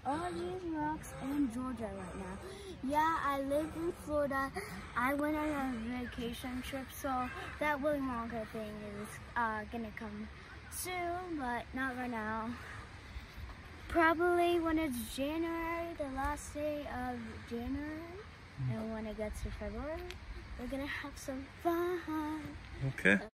all these rocks in Georgia right now. Yeah, I live in Florida. I went on a vacation trip, so that Willy Wonka thing is gonna come soon, but not right now. Probably when it's January, the last day of January, and when it gets to February, we're gonna have some fun. Okay.